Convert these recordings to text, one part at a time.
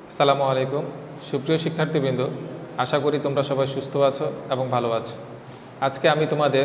আসসালামু আলাইকুম সুপ্রিয় শিক্ষার্থীবৃন্দ, আশা করি তোমরা সবাই সুস্থ আছো এবং ভালো আছো। আজকে আমি তোমাদের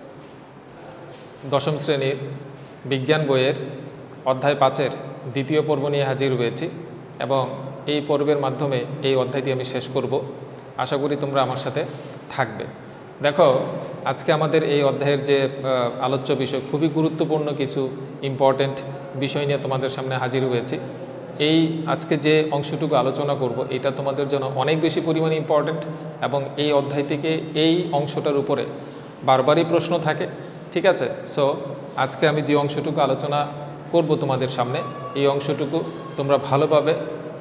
দশম শ্রেণীর বিজ্ঞান বইয়ের অধ্যায় 5-এর দ্বিতীয় পর্ব নিয়ে হাজির হয়েছি এবং এই পর্বের মাধ্যমে এই অধ্যায়টি আমি শেষ করব। আশা করি তোমরা আমার সাথে থাকবে। দেখো, আজকে আমাদের এই অধ্যায়ের যে আলোচ্য বিষয়, খুবই গুরুত্বপূর্ণ কিছু ইম্পর্ট্যান্ট বিষয় নিয়ে তোমাদের সামনে হাজির হয়েছি। এই আজকে যে অংশটুকু আলোচনা করব এটা তোমাদের জন্য অনেক বেশি পরিমাণে ইম্পর্ট্যান্ট এবং এই অধ্যায় থেকে এই অংশটার উপরে বারবারই প্রশ্ন থাকে। ঠিক আছে, সো আজকে আমি যে অংশটুকু আলোচনা করব তোমাদের সামনে, এই অংশটুকু তোমরা ভালোভাবে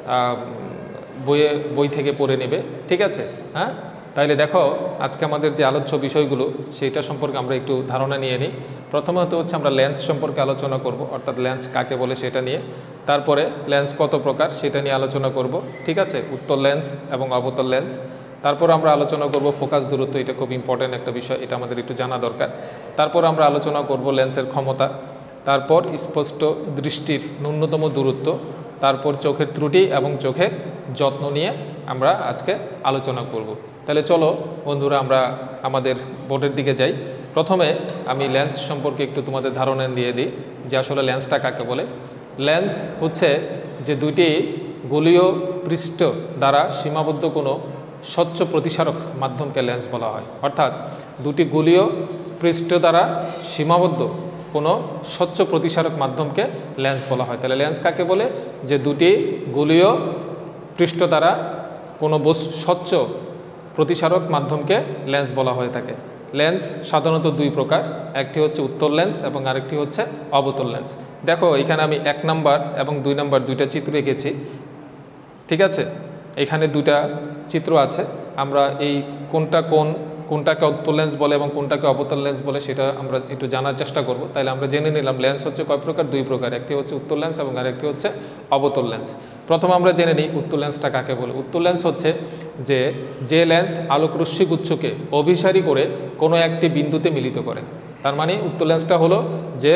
বই থেকে পড়ে নেবে। ঠিক আছে, হ্যাঁ? তাইলে দেখো, আজকে আমাদের যে আলোচ্য বিষয়গুলো সেইটা সম্পর্কে আমরা একটু ধারণা নিয়ে নিই। প্রথমত হচ্ছে আমরা লেন্স সম্পর্কে আলোচনা করব, অর্থাৎ লেন্স কাকে বলে সেটা নিয়ে। তারপরে লেন্স কত প্রকার সেটা নিয়ে আলোচনা করব। ঠিক আছে, উত্তল লেন্স এবং অবতল লেন্স। তারপর আমরা আলোচনা করব ফোকাস দূরত্ব, এটা খুব ইম্পর্ট্যান্ট একটা বিষয়, এটা আমাদের একটু জানা দরকার। তারপর আমরা আলোচনা করব লেন্সের ক্ষমতা, তারপর স্পষ্ট দৃষ্টির ন্যূনতম দূরত্ব, তারপর চোখের ত্রুটি এবং চোখের যত্ন নিয়ে আমরা আজকে আলোচনা করব। তাহলে চলো বন্ধুরা, আমরা আমাদের বোর্ডের দিকে যাই। প্রথমে আমি লেন্স সম্পর্কে একটু তোমাদের ধারণা দিয়ে দিই যে আসলে লেন্সটা কাকে বলে। লেন্স হচ্ছে যে দুইটি গোলীয় পৃষ্ঠ দ্বারা সীমাবদ্ধ কোনো স্বচ্ছ প্রতিসারক মাধ্যমকে লেন্স বলা হয়। অর্থাৎ দুটি গোলীয় পৃষ্ঠ দ্বারা সীমাবদ্ধ কোনো স্বচ্ছ প্রতিসারক মাধ্যমকে লেন্স বলা হয়। তাহলে লেন্স কাকে বলে? যে দুটি গোলীয় পৃষ্ঠ দ্বারা কোনো স্বচ্ছ প্রতিসারক মাধ্যমকে লেন্স বলা হয়ে থাকে। লেন্স সাধারণত দুই প্রকার, একটি হচ্ছে উত্তল লেন্স এবং আরেকটি হচ্ছে অবতল লেন্স। দেখো, এখানে আমি 1 নাম্বার এবং 2 নাম্বার দুইটা চিত্র এঁকেছি। ঠিক আছে, এখানে দুটা চিত্র আছে। আমরা এই কোনটাকে উত্তল লেন্স বলে এবং কোনটাকে অবতল লেন্স বলে সেটা আমরা একটু জানার চেষ্টা করব। তাইলে আমরা জেনে নিলাম লেন্স হচ্ছে কয় প্রকার? 2 প্রকার, একটি হচ্ছে উত্তল লেন্স এবং আরেকটি হচ্ছে অবতল লেন্স। প্রথমে আমরা জেনে নিই উত্তল লেন্সটা কাকে বলে। উত্তল লেন্স হচ্ছে যে লেন্স আলোক রশ্মিগুচ্ছকে অভিসারী করে কোনো একটি বিন্দুতে মিলিত করে। তার মানে উত্তল লেন্সটা হলো যে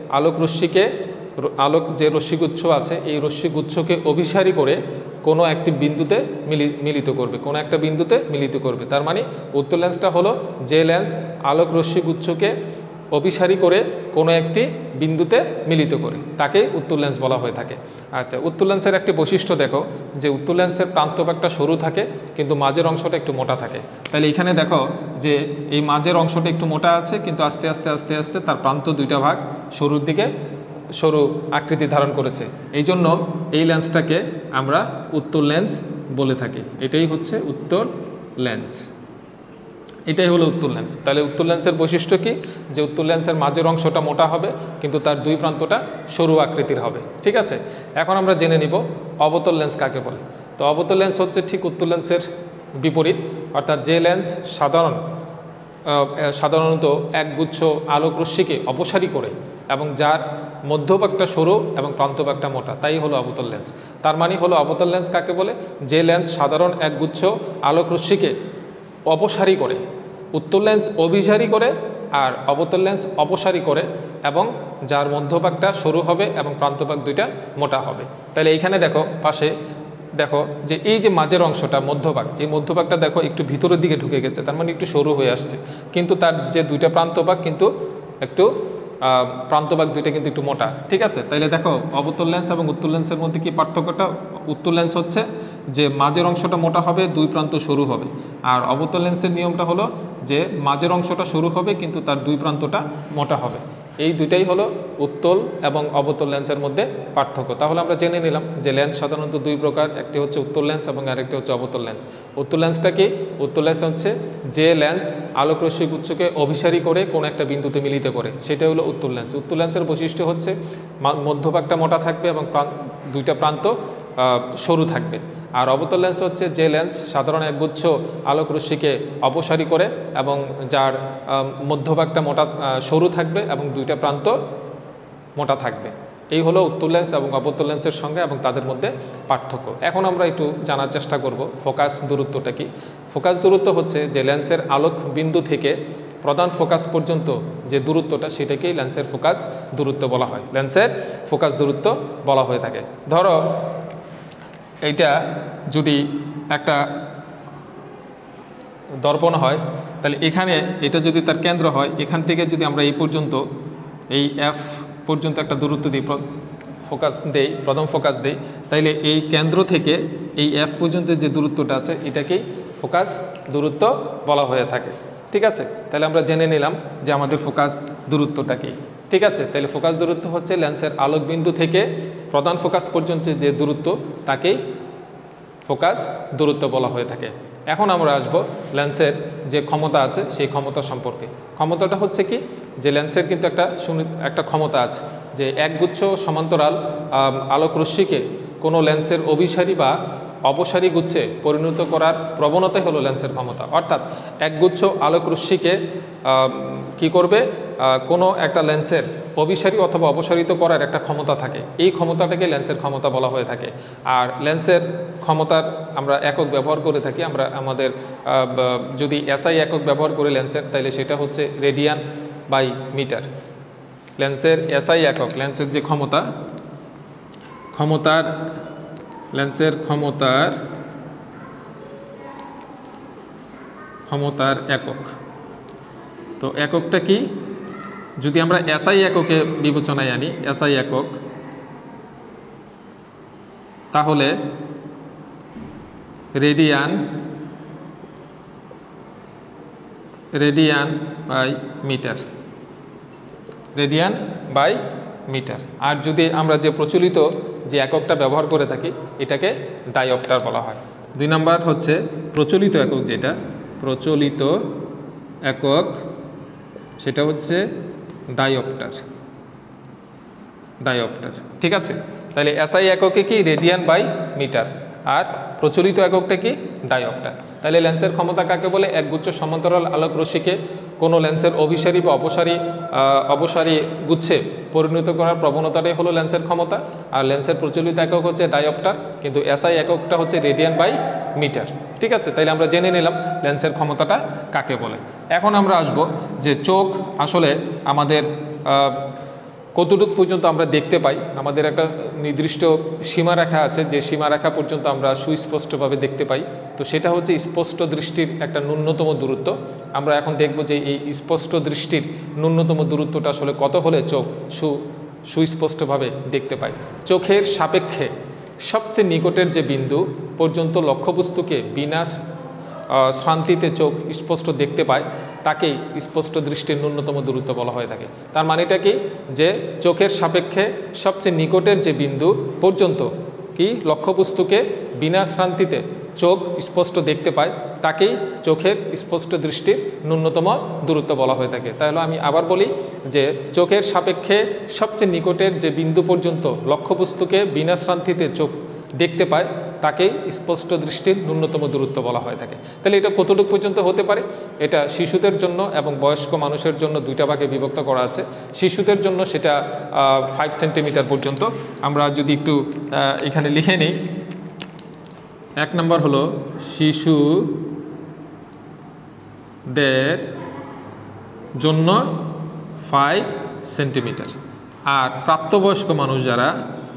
আলোক যে রশ্মিগুচ্ছ আছে এই রশ্মিগুচ্ছকে অভিসারী করে কোনো একটি বিন্দুতে মিলিত করবে। তার মানে উত্তল লেন্সটা হলো যে লেন্স আলোক রশ্মিগুচ্ছকে অভিসারী করে কোনো একটি বিন্দুতে মিলিত করে, তাকে উত্তল লেন্স বলা হয়ে থাকে। আচ্ছা, উত্তল লেন্সের একটি বৈশিষ্ট্য দেখো, যে উত্তল লেন্সের প্রান্তভাগটা সরু থাকে কিন্তু মাঝের অংশটা একটু মোটা থাকে। তাহলে এখানে দেখো যে এই মাঝের অংশটা একটু মোটা আছে, কিন্তু আস্তে আস্তে তার প্রান্ত দুইটা ভাগ সরুর দিকে সরু আকৃতি ধারণ করেছে। এই জন্য এই লেন্সটাকে আমরা উত্তল লেন্স বলে থাকি। এটাই হচ্ছে উত্তল লেন্স, এটাই হলো উত্তল লেন্স। তাহলে উত্তল লেন্সের বৈশিষ্ট্য কি? যে উত্তল লেন্সের মাঝের অংশটা মোটা হবে কিন্তু তার দুই প্রান্তটা সরু আকৃতির হবে। ঠিক আছে, এখন আমরা জেনে নিব অবতল লেন্স কাকে বলে। তো অবতল লেন্স হচ্ছে ঠিক উত্তল লেন্সের বিপরীত, অর্থাৎ যে লেন্স সাধারণত একগুচ্ছ আলোক রশ্মিকে অপসারী করে এবং যার মধ্যভাগটা সরু এবং প্রান্তভাগটা মোটা, তাই হলো অবতল লেন্স। তার মানে হলো অবতল লেন্স কাকে বলে? যে লেন্স সাধারণ একগুচ্ছ আলোক রশ্মিকে অপসারী করে, উত্তল লেন্স অভিসারী করে আর অবতল লেন্স অপসারী করে, এবং যার মধ্যভাগটা সরু হবে এবং প্রান্তভাগ দুইটা মোটা হবে। তাহলে এইখানে দেখো, পাশে দেখো যে এই যে মাঝের অংশটা মধ্যভাগ, এই মধ্যভাগটা দেখো একটু ভিতরের দিকে ঢুকে গেছে, তার মানে একটু সরু হয়ে আসছে, কিন্তু তার যে দুইটা প্রান্তভাগ কিন্তু একটু প্রান্তভাগ দুইটা কিন্তু একটু মোটা। ঠিক আছে, তাইলে দেখো অবতল লেন্স এবং উত্তল লেন্সের মধ্যে কি পার্থক্যটা? উত্তল লেন্স হচ্ছে যে মাঝের অংশটা মোটা হবে, দুই প্রান্ত সরু হবে, আর অবতল লেন্সের নিয়মটা হলো যে মাঝের অংশটা সরু হবে কিন্তু তার দুই প্রান্তটা মোটা হবে। এই দুইটাই হলো উত্তল এবং অবতল লেন্সের মধ্যে পার্থক্য। তাহলে আমরা জেনে নিলাম যে লেন্স সাধারণত 2 প্রকার, একটি হচ্ছে উত্তল লেন্স এবং আরেকটি হচ্ছে অবতল লেন্স। উত্তল লেন্সটা কি? উত্তল লেন্স হচ্ছে যে লেন্স আলোক রশ্মিগুচ্ছকে অভিসারী করে কোনো একটা বিন্দুতে মিলিত করে, সেটা হলো উত্তল লেন্স। উত্তল লেন্সের বৈশিষ্ট্য হচ্ছে মধ্যভাগটা মোটা থাকবে এবং দুইটা প্রান্ত সরু থাকবে। আর অবতল লেন্স হচ্ছে যে লেন্স সাধারণ একগুচ্ছ আলোক রশ্মিকে অপসারী করে এবং যার মধ্যভাগটা সরু থাকবে এবং দুইটা প্রান্ত মোটা থাকবে। এই হলো উত্তল লেন্স এবং অবতল লেন্সের সঙ্গে এবং তাদের মধ্যে পার্থক্য। এখন আমরা একটু জানার চেষ্টা করব ফোকাস দূরত্বটা কি। ফোকাস দূরত্ব হচ্ছে যে লেন্সের আলোক বিন্দু থেকে প্রধান ফোকাস পর্যন্ত যে দূরত্বটা, সেটাকেই লেন্সের ফোকাস দূরত্ব বলা হয়, লেন্সের ফোকাস দূরত্ব বলা হয়ে থাকে। ধরো এইটা যদি একটা দর্পণ হয় তাহলে এখানে এটা যদি তার কেন্দ্র হয়, এখান থেকে যদি আমরা এই পর্যন্ত এই এফ পর্যন্ত একটা দূরত্ব দিই, ফোকাস দেই, প্রথম ফোকাস দেই, তাইলে এই কেন্দ্র থেকে এই এফ পর্যন্ত যে দূরত্বটা আছে এটাকেই ফোকাস দূরত্ব বলা হয়ে থাকে। ঠিক আছে, তাহলে আমরা জেনে নিলাম যে আমাদের ফোকাস দূরত্বটা কি। ঠিক আছে, তাহলে ফোকাস দূরত্ব হচ্ছে লেন্সের আলোকবিন্দু থেকে প্রধান ফোকাস পর্যন্ত যে দূরত্ব তাকেই ফোকাস দূরত্ব বলা হয়ে থাকে। এখন আমরা আসব লেন্সের যে ক্ষমতা আছে সেই ক্ষমতা সম্পর্কে। ক্ষমতাটা হচ্ছে কি, যে লেন্সের কিন্তু একটা ক্ষমতা আছে যে একগুচ্ছ সমান্তরাল আলোক রশ্মিকে কোনো লেন্সের অভিসারী বা অপসারী গুচ্ছে পরিণত করার প্রবণতাই হলো লেন্সের ক্ষমতা। অর্থাৎ একগুচ্ছ আলোক রশ্মিকে কি করবে, কোনো একটা লেন্সের অভিসারী অথবা অপসারিত করার একটা ক্ষমতা থাকে, এই ক্ষমতাটাকে লেন্সের ক্ষমতা বলা হয়ে থাকে। আর লেন্সের ক্ষমতার আমরা একক ব্যবহার করে থাকি, আমরা আমাদের যদি এসআই একক ব্যবহার করি লেন্সের, তাহলে সেটা হচ্ছে রেডিয়ান বাই মিটার। লেন্সের এসআই একক, লেন্সের যে লেন্সের ক্ষমতার একক। তো এককটা কি, যদি আমরা এসআই এককে বিবেচনায় আনি, এসআই একক, তাহলে radian by metre, radian by metre. আর যদি আমরা যে প্রচলিত যে এককটা ব্যবহার করে থাকি এটাকে ডাইঅপ্টার বলা হয়। 2 নম্বর হচ্ছে প্রচলিত একক, যেটা প্রচলিত একক সেটা হচ্ছে ডাইঅপ্টার। ঠিক আছে, তাহলে এসআই এককে কি, রেডিয়ান বাই মিটার, আর প্রচলিত এককটা কি, ডাইঅপ্টার। তাহলে লেন্সের ক্ষমতা কাকে বলে, একগুচ্ছ সমান্তরাল আলোক রশ্মিকে কোনো লেন্সের অভিসারী বা অপসারী গুচ্ছে পরিণত করার প্রবণতাটাই হলো লেন্সের ক্ষমতা। আর লেন্সের প্রচলিত একক হচ্ছে ডাইঅপ্টার, কিন্তু এসআই এককটা হচ্ছে রেডিয়ান বাই মিটার। ঠিক আছে, তাইলে আমরা জেনে নিলাম লেন্সের ক্ষমতাটা কাকে বলে। এখন আমরা আসব যে চোখ আসলে আমাদের কতটুকু পর্যন্ত আমরা দেখতে পাই। আমাদের একটা নির্দিষ্ট সীমারেখা আছে, যে সীমারেখা পর্যন্ত আমরা সুস্পষ্টভাবে দেখতে পাই। তো সেটা হচ্ছে স্পষ্ট দৃষ্টির একটা ন্যূনতম দূরত্ব। আমরা এখন দেখব যে এই স্পষ্ট দৃষ্টির ন্যূনতম দূরত্বটা আসলে কত হলে চোখ সুস্পষ্টভাবে দেখতে পাই। চোখের সাপেক্ষে সবচেয়ে নিকটের যে বিন্দু পর্যন্ত লক্ষ্যবস্তুকে বিনা শ্রান্তিতে চোখ স্পষ্ট দেখতে পায় তাকেই স্পষ্ট দৃষ্টির ন্যূনতম দূরত্ব বলা হয়ে থাকে। তার মানেটা কি, যে চোখের সাপেক্ষে সবচেয়ে নিকটের যে বিন্দু পর্যন্ত কি লক্ষ্যবস্তুকে বিনা শ্রান্তিতে চোখ স্পষ্ট দেখতে পায় তাকেই চোখের স্পষ্ট দৃষ্টির ন্যূনতম দূরত্ব বলা হয়ে থাকে। তাহলে আমি আবার বলি যে চোখের সাপেক্ষে সবচেয়ে নিকটের যে বিন্দু পর্যন্ত লক্ষ্যবস্তুকে বিনা শ্রান্তিতে চোখ দেখতে পায় তাকেই স্পষ্ট দৃষ্টির ন্যূনতম দূরত্ব বলা হয়ে থাকে। তাহলে এটা কতটুকু পর্যন্ত হতে পারে, এটা শিশুদের জন্য এবং বয়স্ক মানুষের জন্য দুইটা ভাগে বিভক্ত করা আছে। শিশুদের জন্য সেটা 5 সেন্টিমিটার পর্যন্ত। আমরা যদি একটু এখানে লিখে নিই, 1 নম্বর হলো শিশুদের জন্য 5 সেন্টিমিটার, আর প্রাপ্তবয়স্ক মানুষ যারা,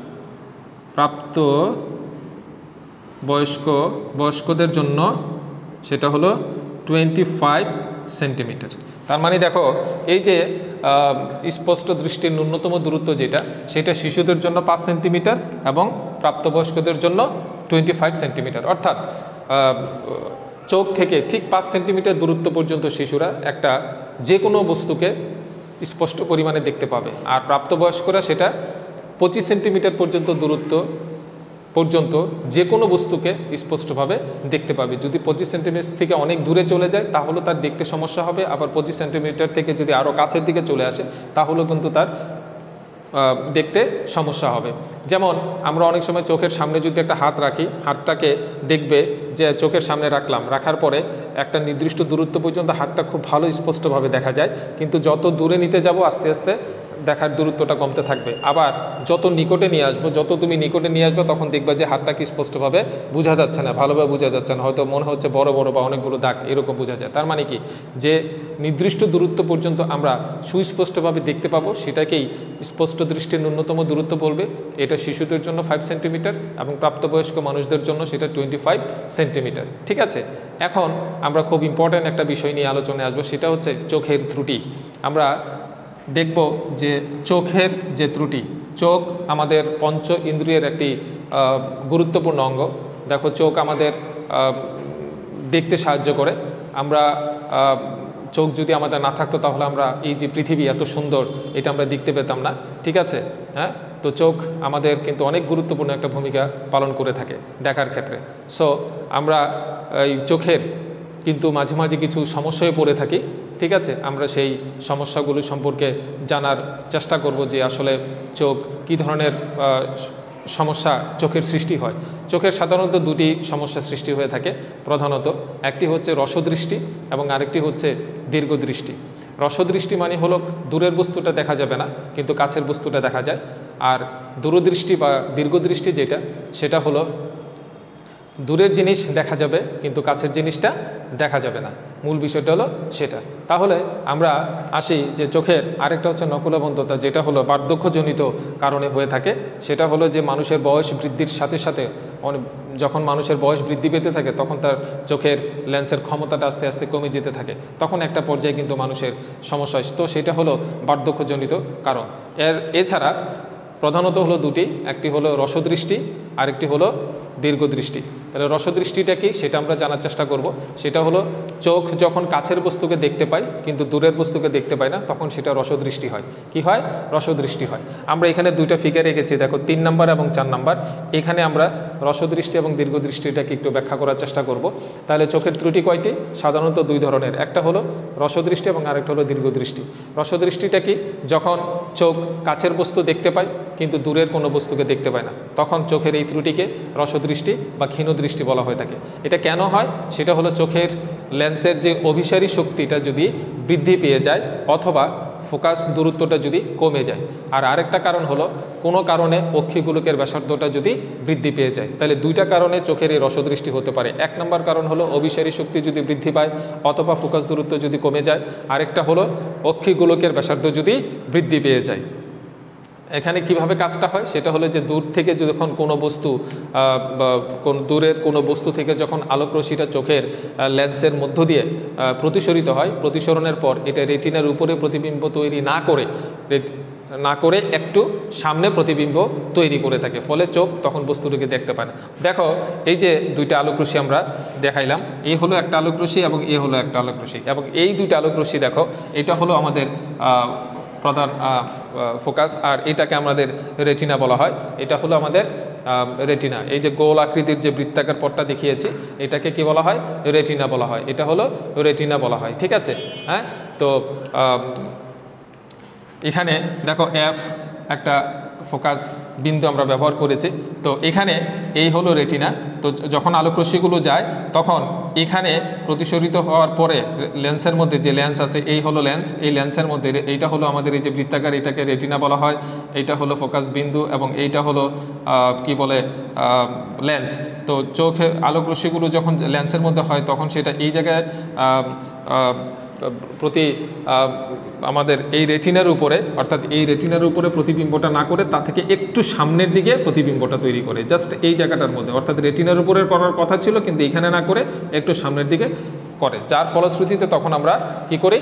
বয়স্কদের জন্য সেটা হলো 25 সেন্টিমিটার। তার মানে দেখো, এই যে স্পষ্ট দৃষ্টির ন্যূনতম দূরত্ব যেটা, সেটা শিশুদের জন্য 5 সেন্টিমিটার এবং প্রাপ্তবয়স্কদের জন্য 25 সেন্টিমিটার। অর্থাৎ চোখ থেকে ঠিক 5 সেন্টিমিটার দূরত্ব পর্যন্ত শিশুরা একটা যে কোনো বস্তুকে স্পষ্ট পরিমাণে দেখতে পাবে, আর প্রাপ্তবয়স্করা সেটা 25 সেন্টিমিটার পর্যন্ত দূরত্ব পর্যন্ত যে কোনো বস্তুকে স্পষ্টভাবে দেখতে পাবে। যদি 25 সেন্টিমিটার থেকে অনেক দূরে চলে যায় তাহলে তার দেখতে সমস্যা হবে, আবার 25 সেন্টিমিটার থেকে যদি আরও কাছের দিকে চলে আসে তাহলেও কিন্তু তার দেখতে সমস্যা হবে। যেমন আমরা অনেক সময় চোখের সামনে যদি একটা হাত রাখি, হাতটাকে দেখবে যে চোখের সামনে রাখার পরে একটা নির্দিষ্ট দূরত্ব পর্যন্ত হাতটা খুব ভালো স্পষ্টভাবে দেখা যায়, কিন্তু যত দূরে নিতে যাব আস্তে আস্তে দেখার দূরত্বটা কমতে থাকবে। আবার যত নিকটে নিয়ে আসবো, যত তুমি নিকটে নিয়ে আসবে তখন দেখবা যে হাতটা কি স্পষ্টভাবে বোঝা যাচ্ছে না, ভালোভাবে বোঝা যাচ্ছে না, হয়তো মনে হচ্ছে বড় বড় বা অনেকগুলো দাগ এরকম বোঝা যায়। তার মানে কি, যে নির্দিষ্ট দূরত্ব পর্যন্ত আমরা সুস্পষ্টভাবে দেখতে পাবো সেটাকেই স্পষ্ট দৃষ্টির ন্যূনতম দূরত্ব বলবে। এটা শিশুদের জন্য 5 সেন্টিমিটার এবং প্রাপ্তবয়স্ক মানুষদের জন্য সেটা 25 সেন্টিমিটার। ঠিক আছে, এখন আমরা খুব ইম্পর্ট্যান্ট একটা বিষয় নিয়ে আলোচনায় আসবো, সেটা হচ্ছে চোখের ত্রুটি। আমরা দেখব যে চোখের যে ত্রুটি, চোখ আমাদের পঞ্চ ইন্দ্রিয়ের একটি গুরুত্বপূর্ণ অঙ্গ। দেখো, চোখ আমাদের দেখতে সাহায্য করে। আমরা চোখ যদি আমাদের না থাকতো তাহলে আমরা এই যে পৃথিবী এত সুন্দর এটা আমরা দেখতে পেতাম না। ঠিক আছে, হ্যাঁ, তো চোখ আমাদের কিন্তু অনেক গুরুত্বপূর্ণ একটা ভূমিকা পালন করে থাকে দেখার ক্ষেত্রে। সো আমরা এই চোখের কিন্তু মাঝে মাঝে কিছু সমস্যায় পড়ে থাকি। ঠিক আছে, আমরা সেই সমস্যাগুলো সম্পর্কে জানার চেষ্টা করব যে আসলে চোখ কী ধরনের সমস্যা চোখের সৃষ্টি হয়। চোখের সাধারণত দুটি সমস্যা সৃষ্টি হয়ে থাকে প্রধানত। একটি হচ্ছে রসদৃষ্টি এবং আরেকটি হচ্ছে দীর্ঘদৃষ্টি। রসদৃষ্টি মানে হলো দূরের বস্তুটা দেখা যাবে না কিন্তু কাছের বস্তুটা দেখা যায়। আর দূরদৃষ্টি বা দীর্ঘদৃষ্টি যেটা, সেটা হলো দূরের জিনিস দেখা যাবে কিন্তু কাছের জিনিসটা দেখা যাবে না। মূল বিষয়টা হলো সেটা। তাহলে আমরা আসি যে চোখের আরেকটা হচ্ছে নকুলবন্ধতা, যেটা হলো বার্ধক্যজনিত কারণে হয়ে থাকে। সেটা হলো যে মানুষের বয়স বৃদ্ধির সাথে সাথে যখন মানুষের বয়স বৃদ্ধি পেতে থাকে তখন তার চোখের লেন্সের ক্ষমতাটা আস্তে আস্তে কমে যেতে থাকে, তখন একটা পর্যায়ে কিন্তু মানুষের সমস্যা হয়। তো সেটা হলো বার্ধক্যজনিত কারণ। এছাড়া প্রধানত হলো দুটি, একটি হলো রসদৃষ্টি, আরেকটি হলো দীর্ঘদৃষ্টি। তাহলে রসদৃষ্টিটা কি সেটা আমরা জানার চেষ্টা করব। সেটা হলো চোখ যখন কাছের বস্তুকে দেখতে পায় কিন্তু দূরের বস্তুকে দেখতে পায় না, তখন সেটা রসদৃষ্টি হয়। কি হয়? রসদৃষ্টি হয়। আমরা এখানে দুইটা ফিগার রেখেছি, দেখো 3 নম্বর এবং 4 নম্বর। এখানে আমরা রসদৃষ্টি এবং দীর্ঘদৃষ্টিটাকে একটু ব্যাখ্যা করার চেষ্টা করব। তাহলে চোখের ত্রুটি কয়টি? সাধারণত 2 ধরনের, একটা হলো রসদৃষ্টি এবং আরেকটা হলো দীর্ঘদৃষ্টি। রসদৃষ্টিটা কি? যখন চোখ কাছের বস্তু দেখতে পায় কিন্তু দূরের কোনো বস্তুকে দেখতে পায় না, তখন চোখের এই ত্রুটিকে রসদৃষ্টি বা ক্ষীণদৃষ্টি বলা হয়ে থাকে। এটা কেন হয়? সেটা হলো চোখের লেন্সের যে অভিসারী শক্তিটা যদি বৃদ্ধি পেয়ে যায় অথবা ফোকাস দূরত্বটা যদি কমে যায়। আর আরেকটা কারণ হলো কোনো কারণে অক্ষিগোলকের ব্যাসার্ধটা যদি বৃদ্ধি পেয়ে যায়। তাহলে 2টা কারণে চোখের এই রসদৃষ্টি হতে পারে। 1 নম্বর কারণ হলো অভিসারী শক্তি যদি বৃদ্ধি পায় অথবা ফোকাস দূরত্ব যদি কমে যায়। আরেকটা হলো অক্ষিগোলকের ব্যাসার্ধ যদি বৃদ্ধি পেয়ে যায়। এখানে কিভাবে কাজটা হয় সেটা হলো যে দূর থেকে যখন কোনো বস্তু দূরের কোনো বস্তু থেকে যখন আলোক রশ্মিটা চোখের লেন্সের মধ্য দিয়ে প্রতিসরিত হয়, প্রতিসরণের পর এটা রেটিনার উপরে প্রতিবিম্ব তৈরি না করে একটু সামনে প্রতিবিম্ব তৈরি করে থাকে, ফলে চোখ তখন বস্তুটিকে দেখতে পায় না। দেখো, এই যে 2টা আলোক রশ্মি আমরা দেখাইলাম, এই হলো একটা আলোক রশ্মি এবং এই হলো একটা আলোক রশ্মি, এবং এই 2টা আলোক রশ্মি দেখো, এটা হলো আমাদের প্রধান ফোকাস, আর এটাকে আমাদের রেটিনা বলা হয়। এটা হলো আমাদের রেটিনা। এই যে গোল আকৃতির যে বৃত্তাকার পটটা দেখিয়েছি এটাকে কি বলা হয়? রেটিনা বলা হয়। এটা হলো রেটিনা বলা হয়। ঠিক আছে, হ্যাঁ। তো এখানে দেখো F একটা ফোকাস বিন্দু আমরা ব্যবহার করেছি। তো এখানে এই হলো রেটিনা। তো যখন আলোক রশ্মিগুলো যায় তখন এখানে প্রতিসরিত হওয়ার পরে লেন্সের মধ্যে যে লেন্স আছে, এই হলো লেন্স, এই লেন্সের মধ্যে এইটা হলো আমাদের এই যে বৃত্তাকার, এটাকে রেটিনা বলা হয়। এইটা হলো ফোকাস বিন্দু এবং এইটা হলো কি বলে লেন্স। তো চোখে আলোক রশ্মিগুলো যখন লেন্সের মধ্যে হয় তখন সেটা এই জায়গায় আমাদের এই রেটিনার উপরে, অর্থাৎ এই রেটিনার উপরে প্রতিবিম্বটা না করে তা থেকে একটু সামনের দিকে প্রতিবিম্বটা তৈরি করে, জাস্ট এই জায়গাটার মধ্যে, অর্থাৎ রেটিনার উপরে করার কথা ছিল কিন্তু এখানে না করে একটু সামনের দিকে করে, যার ফলশ্রুতিতে তখন আমরা কি করি,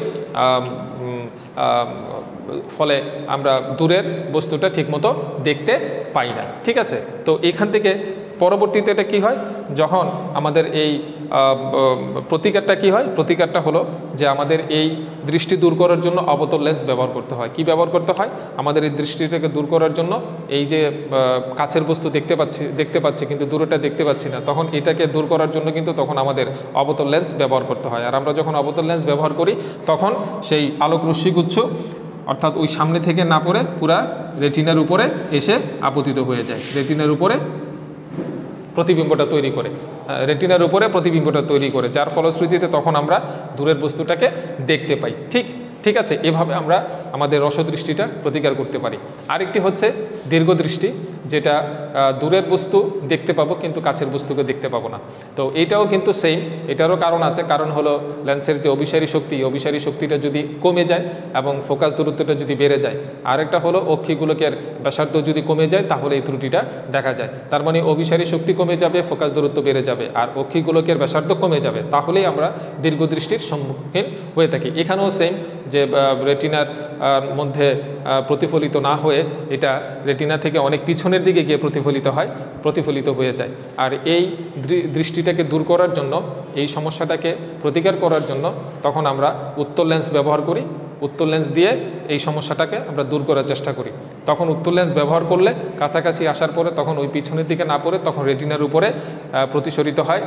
ফলে আমরা দূরের বস্তুটা ঠিকমতো দেখতে পাই না। ঠিক আছে, তো এখান থেকে পরবর্তীতে এটা কী হয়, যখন আমাদের এই প্রতিকারটা কী হয়, প্রতিকারটা হলো যে আমাদের এই দৃষ্টি দূর করার জন্য অবতল লেন্স ব্যবহার করতে হয়। কি ব্যবহার করতে হয়? আমাদের এই দৃষ্টিটাকে দূর করার জন্য এই যে কাছের বস্তু দেখতে পাচ্ছি কিন্তু দূরটা দেখতে পাচ্ছি না, তখন এটাকে দূর করার জন্য কিন্তু তখন আমাদের অবতল লেন্স ব্যবহার করতে হয়। আর আমরা যখন অবতল লেন্স ব্যবহার করি তখন সেই আলোক রশ্মিগুচ্ছ অর্থাৎ ওই সামনে থেকে না পড়ে পুরা রেটিনার উপরে এসে আপতিত হয়ে যায়, রেটিনার উপরে প্রতিবিম্বটা তৈরি করে, রেটিনার উপরে প্রতিবিম্বটা তৈরি করে, যার ফলশ্রুতিতে তখন আমরা দূরের বস্তুটাকে দেখতে পাই। ঠিক আছে, এভাবে আমরা আমাদের রসদৃষ্টিটা প্রতিকার করতে পারি। আরেকটি হচ্ছে দীর্ঘদৃষ্টি, যেটা দূরের বস্তু দেখতে পাবো কিন্তু কাছের বস্তুকে দেখতে পাবো না। তো এইটাও কিন্তু সেম, এটারও কারণ আছে। কারণ হলো লেন্সের যে অভিসারী শক্তি, অভিসারী শক্তিটা যদি কমে যায় এবং ফোকাস দূরত্বটা যদি বেড়ে যায়। আরেকটা হলো অক্ষিগোলকের ব্যাসার্ধ যদি কমে যায় তাহলে এই ত্রুটিটা দেখা যায়। তার মানে অভিসারী শক্তি কমে যাবে, ফোকাস দূরত্ব বেড়ে যাবে, আর অক্ষিগোলকের ব্যাসার্ধ কমে যাবে, তাহলেই আমরা দীর্ঘদৃষ্টির সম্মুখীন হয়ে থাকি। এখানেও সেম, যে রেটিনার মধ্যে প্রতিফলিত না হয়ে এটা রেটিনা থেকে অনেক পিছনের দিকে গিয়ে প্রতিফলিত হয়ে যায়। আর এই দৃষ্টিটাকে দূর করার জন্য, এই সমস্যাটাকে প্রতিকার করার জন্য তখন আমরা উত্তল লেন্স ব্যবহার করি। উত্তল লেন্স দিয়ে এই সমস্যাটাকে আমরা দূর করার চেষ্টা করি। তখন উত্তল লেন্স ব্যবহার করলে কাছাকাছি আসার পরে তখন ওই পিছনের দিকে না পড়ে তখন রেটিনার উপরে প্রতিসরিত হয়,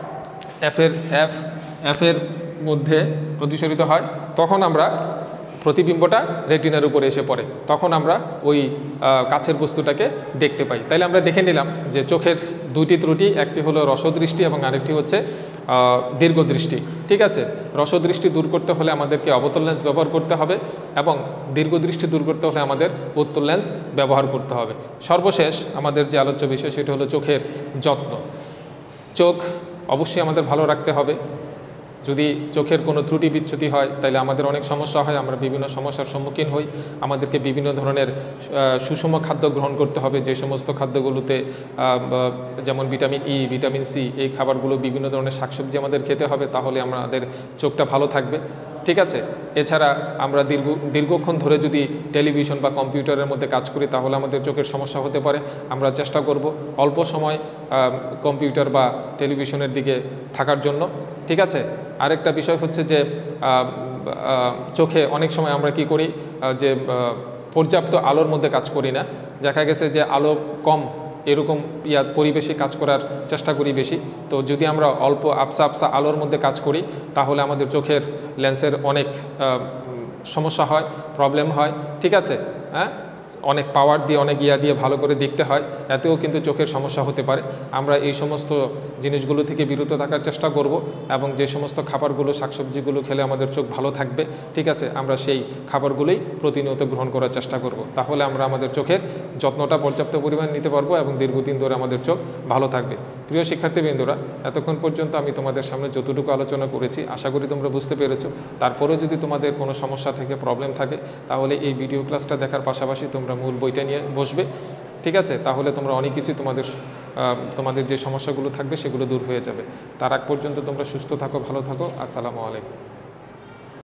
এফের মধ্যে প্রতিসরিত হয়। তখন আমরা প্রতিবিম্বটা রেটিনার উপরে এসে পড়ে, তখন আমরা ওই কাছের বস্তুটাকে দেখতে পাই। তাইলে আমরা দেখে নিলাম যে চোখের দুটি ত্রুটি, একটি হলো রসদৃষ্টি এবং আরেকটি হচ্ছে দীর্ঘদৃষ্টি। ঠিক আছে, রসদৃষ্টি দূর করতে হলে আমাদেরকে অবতল লেন্স ব্যবহার করতে হবে এবং দীর্ঘদৃষ্টি দূর করতে হলে আমাদের উত্তল লেন্স ব্যবহার করতে হবে। সর্বশেষ আমাদের যে আলোচ্য বিষয় সেটা হলো চোখের যত্ন। চোখ অবশ্যই আমাদের ভালো রাখতে হবে। যদি চোখের কোনো ত্রুটি বিচ্যুতি হয় তাহলে আমাদের অনেক সমস্যা হয়, আমরা বিভিন্ন সমস্যার সম্মুখীন হই। আমাদেরকে বিভিন্ন ধরনের সুষম খাদ্য গ্রহণ করতে হবে, যে সমস্ত খাদ্যগুলোতে যেমন ভিটামিন ই, ভিটামিন সি, এই খাবারগুলো, বিভিন্ন ধরনের শাকসবজি আমাদের খেতে হবে, তাহলে আমাদের চোখটা ভালো থাকবে। ঠিক আছে, এছাড়া আমরা দীর্ঘক্ষণ ধরে যদি টেলিভিশন বা কম্পিউটারের মধ্যে কাজ করি তাহলে আমাদের চোখের সমস্যা হতে পারে। আমরা চেষ্টা করব অল্প সময় কম্পিউটার বা টেলিভিশনের দিকে থাকার জন্য। ঠিক আছে, আরেকটা বিষয় হচ্ছে যে চোখে অনেক সময় আমরা কি করি, যে পর্যাপ্ত আলোর মধ্যে কাজ করি না। দেখা গেছে যে আলো কম এরকম পরিবেশে কাজ করার চেষ্টা করি বেশি। তো যদি আমরা অল্প আবসা আলোর মধ্যে কাজ করি তাহলে আমাদের চোখের লেন্সের অনেক সমস্যা হয়, প্রবলেম হয়। ঠিক আছে, হ্যাঁ, অনেক পাওয়ার দিয়ে, অনেক দিয়ে ভালো করে দেখতে হয়, এতেও কিন্তু চোখের সমস্যা হতে পারে। আমরা এই সমস্ত জিনিসগুলো থেকে বিরত থাকার চেষ্টা করব এবং যে সমস্ত খাবারগুলো, শাকসবজিগুলো খেলে আমাদের চোখ ভালো থাকবে, ঠিক আছে, আমরা সেই খাবারগুলোই প্রতিনিয়ত গ্রহণ করার চেষ্টা করব। তাহলে আমরা আমাদের চোখের যত্নটা পর্যাপ্ত পরিমাণে নিতে পারবো এবং দীর্ঘদিন ধরে আমাদের চোখ ভালো থাকবে। প্রিয় শিক্ষার্থীবৃন্দরা, এতক্ষণ পর্যন্ত আমি তোমাদের সামনে যতটুকু আলোচনা করেছি আশা করি তোমরা বুঝতে পেরেছো। তারপরেও যদি তোমাদের কোনো সমস্যা থেকে, প্রবলেম থাকে, তাহলে এই ভিডিও ক্লাসটা দেখার পাশাপাশি তোমরা মূল বইটা নিয়ে বসবে। ঠিক আছে, তাহলে তোমরা অনেক কিছু তোমাদের যে সমস্যাগুলো থাকবে সেগুলো দূর হয়ে যাবে। তার আগ পর্যন্ত তোমরা সুস্থ থাকো, ভালো থাকো। আসসালামু আলাইকুম।